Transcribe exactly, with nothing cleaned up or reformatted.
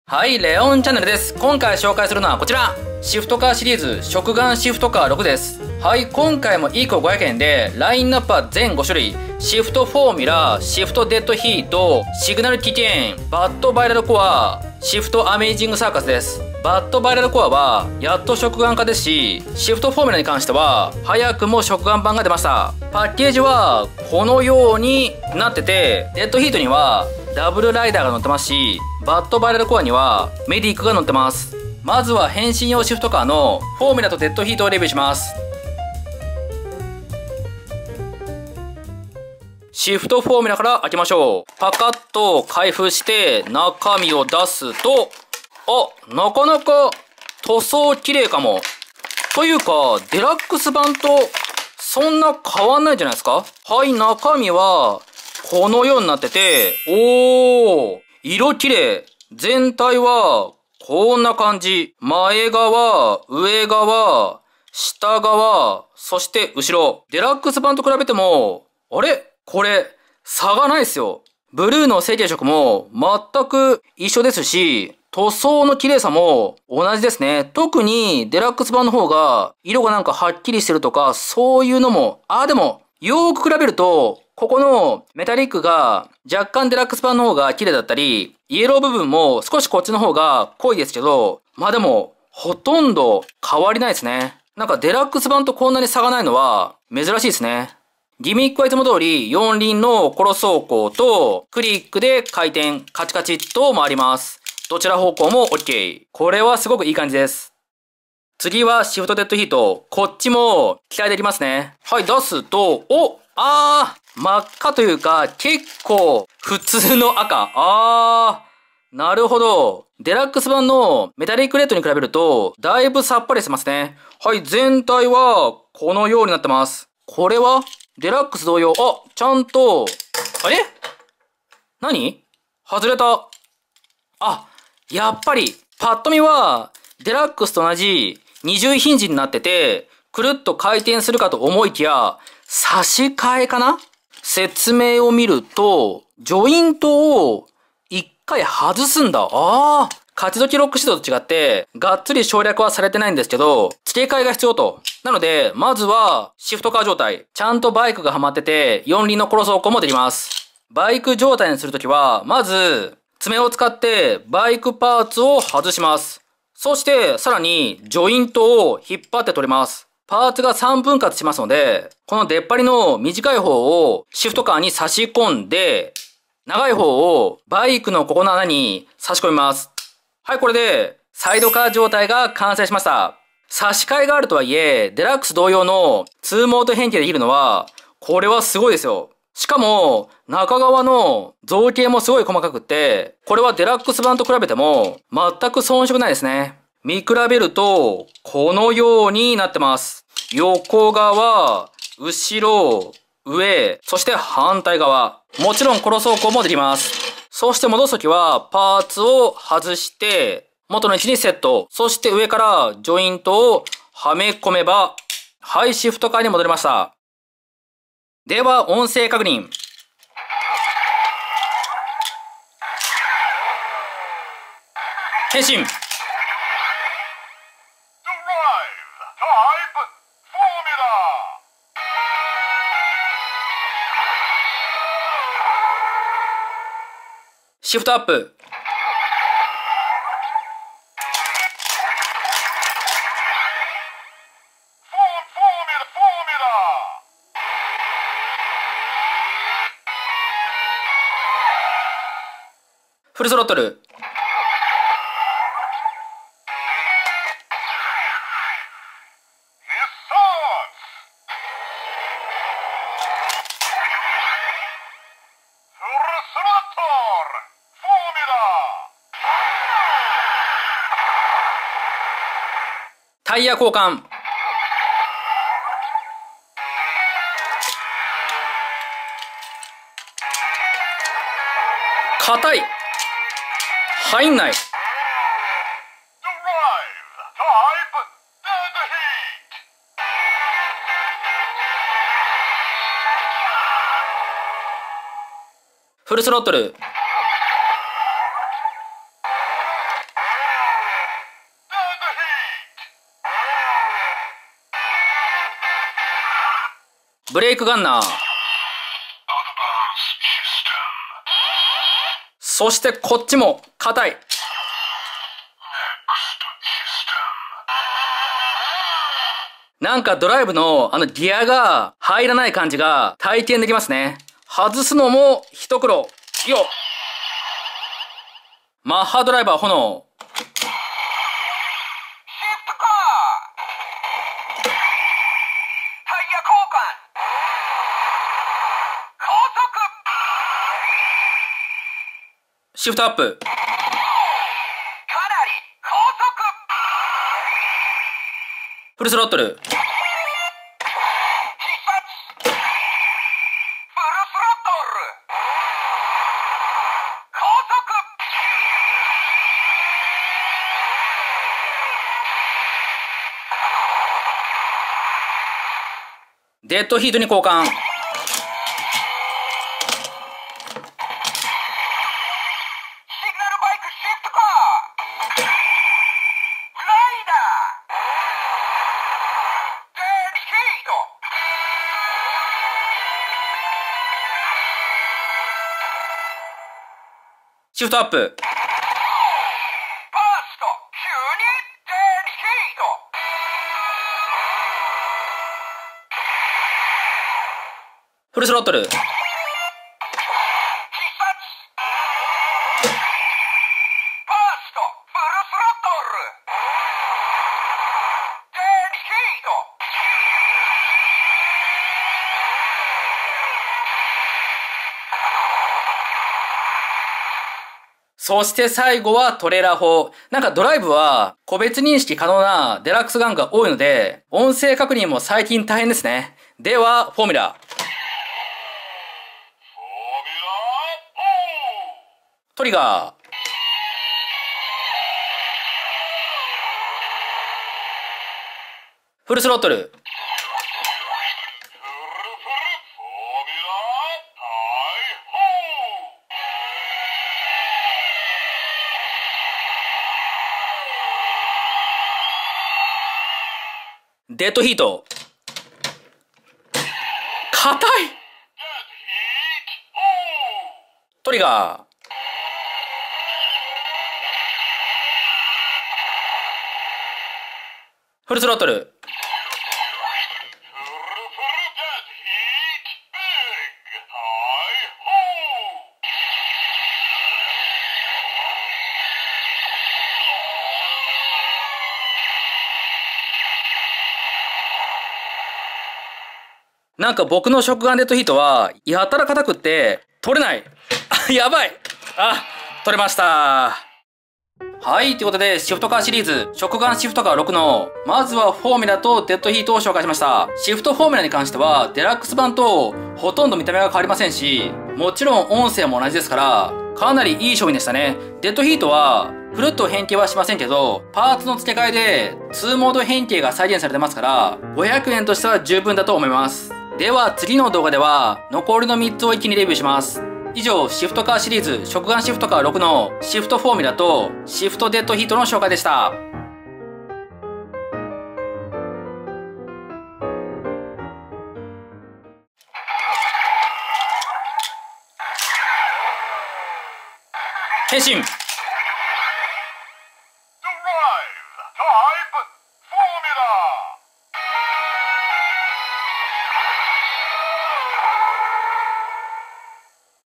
はい、レオンチャンネルです。今回紹介するのはこちら。シフトカーシリーズ、食玩シフトカーろくです。はい、今回もいっこごひゃくえんで、ラインナップは全ごしゅるい。シフトフォーミュラ、シフトデッドヒート、シグナルティテーン、バッドバイラルコア、シフトアメイジングサーカスです。バッドバイラルコアは、やっと食玩化ですし、シフトフォーミュラに関しては、早くも食玩版が出ました。パッケージは、このようになってて、デッドヒートには、ダブルライダーが乗ってますし、バッドバイラルコアにはメディックが乗ってます。まずは変身用シフトカーのフォーミュラとデッドヒートをレビューします。シフトフォーミュラから開けましょう。パカッと開封して中身を出すと、あ、なかなか塗装綺麗かも。というか、デラックス版とそんな変わんないんじゃないですか？はい、中身はこのようになってて、おー、色綺麗。全体はこんな感じ。前側、上側、下側、そして後ろ。デラックス版と比べても、あれこれ、差がないですよ。ブルーの成型色も全く一緒ですし、塗装の綺麗さも同じですね。特にデラックス版の方が色がなんかはっきりしてるとか、そういうのも、あーでも、よーく比べると、ここのメタリックが若干デラックス版の方が綺麗だったり、イエロー部分も少しこっちの方が濃いですけど、まあでも、ほとんど変わりないですね。なんかデラックス版とこんなに差がないのは珍しいですね。ギミックはいつも通り四輪のコロ走行とクリックで回転カチカチっと回ります。どちら方向も OK。これはすごくいい感じです。次はシフトデッドヒート。こっちも期待できますね。はい、出すと、おあー真っ赤というか結構普通の赤。あーなるほど。デラックス版のメタリックレッドに比べるとだいぶさっぱりしてますね。はい、全体はこのようになってます。これはデラックス同様。あ、ちゃんと、あれ何外れた。あ、やっぱり、パッと見は、デラックスと同じ二重ヒンジになってて、くるっと回転するかと思いきや、差し替えかな？説明を見ると、ジョイントを一回外すんだ。ああ。勝ち時ロックシートと違って、がっつり省略はされてないんですけど、付け替えが必要と。なので、まずは、シフトカー状態。ちゃんとバイクがはまってて、四輪のコロ走行もできます。バイク状態にするときは、まず、爪を使ってバイクパーツを外します。そして、さらに、ジョイントを引っ張って取ります。パーツがさんぶん割しますので、この出っ張りの短い方をシフトカーに差し込んで、長い方をバイクのここの穴に差し込みます。はい、これで、サイドカー状態が完成しました。差し替えがあるとはいえ、デラックス同様のツーモード変形できるのは、これはすごいですよ。しかも、中側の造形もすごい細かくって、これはデラックス版と比べても、全く遜色ないですね。見比べると、このようになってます。横側、後ろ、上、そして反対側。もちろんコロ走行もできます。そして戻すときは、パーツを外して、元の位置にセット。そして上からジョイントをはめ込めば、はい、シフトカーに戻りました。では、音声確認。変身。シフトアップ。フルスロットル。タイヤ交換。硬い。入んない。フルスロットル。 ブレイクガンナー。そしてこっちも硬い。なんかドライブのあのギアが入らない感じが体験できますね。外すのも一苦労。よっ。マッハドライバー炎。シフトアップ。かなり高速。フルスロットル。必殺。フルスロットル。高速。デッドヒートに交換。シフトアップ。バースト、急にデンヒート。フルスロットル。必殺。バースト、フルスロットル。デンヒート。そして最後はトレーラー砲。なんかドライブは個別認識可能なデラックスガンが多いので、音声確認も最近大変ですね。では、フォーミュラ。トリガー。フルスロットル。デッドヒート。硬い。トリガー。フルスロットル。なんか僕の食玩デッドヒートは、やたら硬くって、取れない。やばい。あ、取れました。はい、ということで、シフトカーシリーズ、食玩シフトカーろくの、まずはフォーミュラとデッドヒートを紹介しました。シフトフォーミュラに関しては、デラックス版とほとんど見た目が変わりませんし、もちろん音声も同じですから、かなりいい商品でしたね。デッドヒートは、くるっと変形はしませんけど、パーツの付け替えで、ツーモード変形が再現されてますから、ごひゃくえんとしては十分だと思います。では次の動画では、残りのみっつを一気にレビューします。以上、シフトカーシリーズ、食玩シフトカーろくのシフトフォーミュラとシフトデッドヒートの紹介でした。変身。